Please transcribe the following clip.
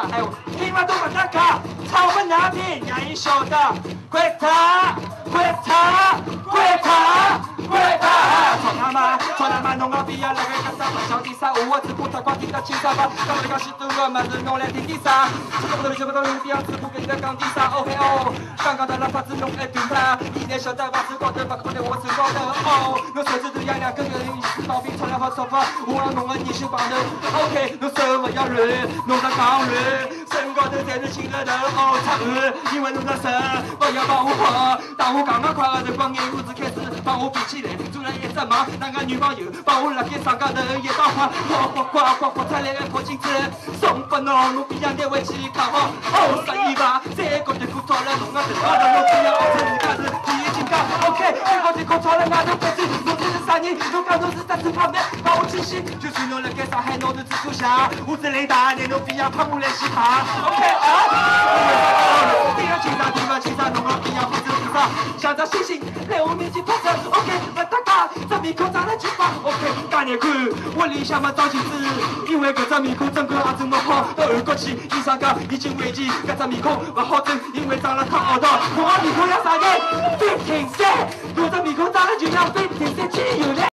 哎，听嘛都把那个，草本那边也晓得，快他，快他，快他，快他，操他妈，操他妈，弄个逼呀，那个干啥嘛？小第三，我只顾他光听到青山吧，刚刚是对我嘛是弄来听第三，这个不都是不都是第二次不跟个讲第三 ，OK 哦，刚刚的那发子弄爱对他，一点晓得把子搞得把搞得我是搞得哦，我手指头痒痒，跟个毛病出来好说法，我要弄个你手帮的 ，OK， 我什么要乱，弄得刚乱，身高头才是亲热的哦，差二，因为弄个神，不要把我跑，当我刚刚快乐的光眼胡子开始把我比起来，做了一只忙，那个女朋友把我拉给上高头一道花，哗出来个破镜子，送不侬，我比样的回去看好，哦，十一吧，再搞点苦操了，弄个头发的我不要成自家是第一金刚 ，OK， 再搞点苦操了，俺都不知侬这是啥人，侬讲侬是在吃泡面，把我气死，就算侬辣盖上海，侬都只顾想，我这雷大，你侬比样怕我来洗怕 ，OK 啊，第二清爽，第二清爽，侬个比样不知地上，像只星星在我面前发射 ，OK， 不搭嘎，这面孔长得奇怪 ，OK， 大眼看，我理想嘛照镜子，因为搿只面孔整个也这么好，到韩国去，医生讲已经危机，搿只面孔不好整，因为长了太凹道，我面孔像啥人？飞天山，我这面孔长得就像飞天山去游览。